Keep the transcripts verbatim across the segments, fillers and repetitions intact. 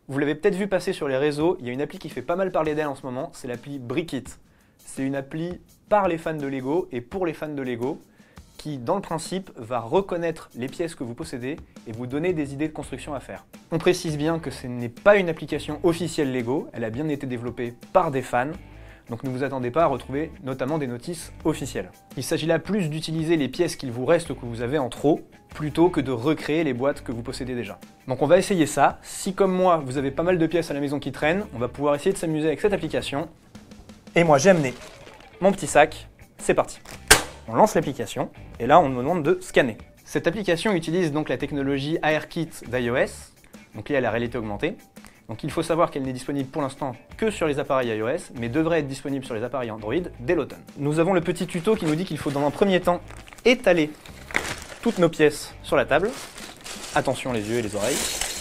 Vous l'avez peut-être vu passer sur les réseaux, il y a une appli qui fait pas mal parler d'elle en ce moment, c'est l'appli Brickit. C'est une appli par les fans de Lego et pour les fans de Lego qui, dans le principe, va reconnaître les pièces que vous possédez et vous donner des idées de construction à faire. On précise bien que ce n'est pas une application officielle Lego, elle a bien été développée par des fans, donc ne vous attendez pas à retrouver notamment des notices officielles. Il s'agit là plus d'utiliser les pièces qu'il vous reste ou que vous avez en trop, plutôt que de recréer les boîtes que vous possédez déjà. Donc on va essayer ça. Si comme moi, vous avez pas mal de pièces à la maison qui traînent, on va pouvoir essayer de s'amuser avec cette application. Et moi j'ai amené mon petit sac, c'est parti. On lance l'application, et là on nous demande de scanner. Cette application utilise donc la technologie ARKit d'iOS, donc liée à la réalité augmentée. Donc il faut savoir qu'elle n'est disponible pour l'instant que sur les appareils iOS, mais devrait être disponible sur les appareils Android dès l'automne. Nous avons le petit tuto qui nous dit qu'il faut dans un premier temps étaler toutes nos pièces sur la table. Attention les yeux et les oreilles.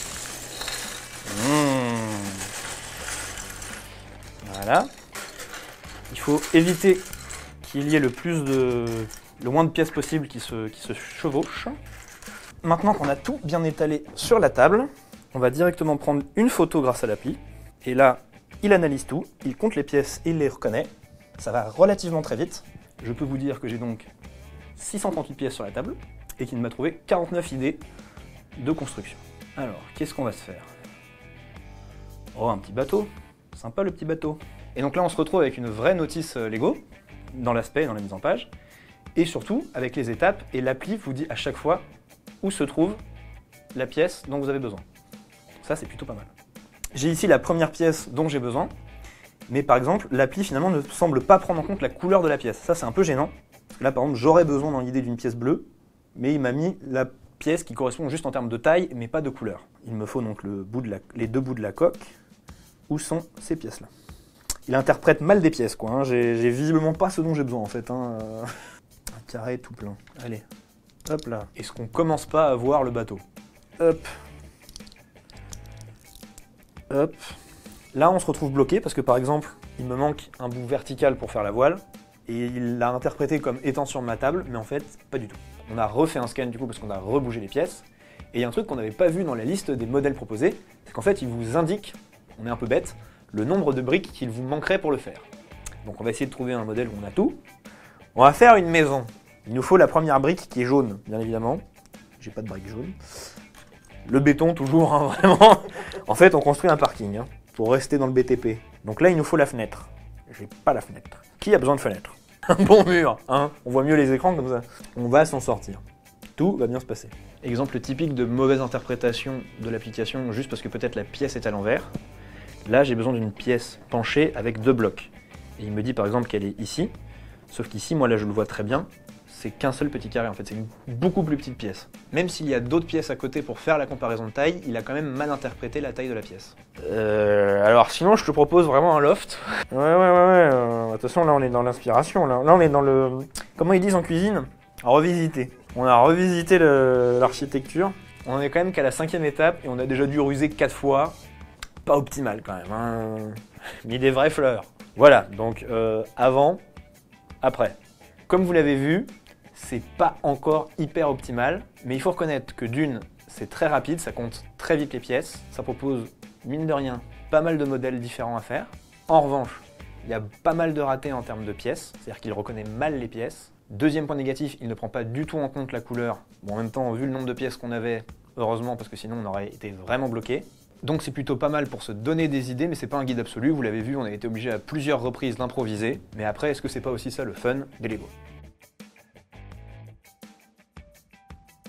Mmh. Voilà. Il faut éviter qu'il y ait le plus de, le moins de pièces possible qui se, qui se chevauchent. Maintenant qu'on a tout bien étalé sur la table, on va directement prendre une photo grâce à l'appli. Et là, il analyse tout, il compte les pièces et il les reconnaît. Ça va relativement très vite. Je peux vous dire que j'ai donc six cent trente-huit pièces sur la table et qu'il m'a trouvé quarante-neuf idées de construction. Alors, qu'est-ce qu'on va se faire? Oh, un petit bateau. Sympa le petit bateau. Et donc là, on se retrouve avec une vraie notice Lego, dans l'aspect, dans la mise en page, et surtout avec les étapes, et l'appli vous dit à chaque fois où se trouve la pièce dont vous avez besoin. Ça, c'est plutôt pas mal. J'ai ici la première pièce dont j'ai besoin, mais par exemple, l'appli finalement ne semble pas prendre en compte la couleur de la pièce. Ça, c'est un peu gênant. Parce que là, par exemple, j'aurais besoin dans l'idée d'une pièce bleue, mais il m'a mis la pièce qui correspond juste en termes de taille, mais pas de couleur. Il me faut donc le bout de la, les deux bouts de la coque. Où sont ces pièces-là? Il interprète mal des pièces, quoi. Hein. J'ai visiblement pas ce dont j'ai besoin, en fait. Hein. Un carré tout plein. Allez, hop là. Est-ce qu'on commence pas à voir le bateau? Hop. Hop. Là, on se retrouve bloqué parce que, par exemple, il me manque un bout vertical pour faire la voile. Et il l'a interprété comme étant sur ma table, mais en fait, pas du tout. On a refait un scan, du coup, parce qu'on a rebougé les pièces. Et il y a un truc qu'on n'avait pas vu dans la liste des modèles proposés, c'est qu'en fait, il vous indique, on est un peu bête, le nombre de briques qu'il vous manquerait pour le faire. Donc on va essayer de trouver un modèle où on a tout. On va faire une maison. Il nous faut la première brique qui est jaune, bien évidemment. J'ai pas de brique jaune. Le béton toujours, hein, vraiment. En fait, on construit un parking, hein, pour rester dans le B T P. Donc là, il nous faut la fenêtre. J'ai pas la fenêtre. Qui a besoin de fenêtre? Un bon mur, hein. On voit mieux les écrans comme ça. On va s'en sortir. Tout va bien se passer. Exemple typique de mauvaise interprétation de l'application, juste parce que peut-être la pièce est à l'envers. Là, j'ai besoin d'une pièce penchée avec deux blocs. Et il me dit par exemple qu'elle est ici, sauf qu'ici, moi là je le vois très bien, c'est qu'un seul petit carré en fait, c'est une beaucoup plus petite pièce. Même s'il y a d'autres pièces à côté pour faire la comparaison de taille, il a quand même mal interprété la taille de la pièce. Euh, alors sinon, je te propose vraiment un loft. Ouais, ouais, ouais, ouais. Euh, de toute façon, là on est dans l'inspiration, là. là on est dans le... Comment ils disent en cuisine? Revisiter. On a revisité l'architecture. On en est quand même qu'à la cinquième étape et on a déjà dû ruser quatre fois. Pas optimal quand même, hein. Mais des vraies fleurs. Voilà, donc euh, avant, après. Comme vous l'avez vu, c'est pas encore hyper optimal, mais il faut reconnaître que d'une, c'est très rapide, ça compte très vite les pièces, ça propose, mine de rien, pas mal de modèles différents à faire. En revanche, il y a pas mal de ratés en termes de pièces, c'est-à-dire qu'il reconnaît mal les pièces. Deuxième point négatif, il ne prend pas du tout en compte la couleur. Bon, en même temps, vu le nombre de pièces qu'on avait, heureusement, parce que sinon on aurait été vraiment bloqué. Donc c'est plutôt pas mal pour se donner des idées, mais c'est pas un guide absolu, vous l'avez vu, on a été obligé à plusieurs reprises d'improviser. Mais après, est-ce que c'est pas aussi ça le fun des Lego ?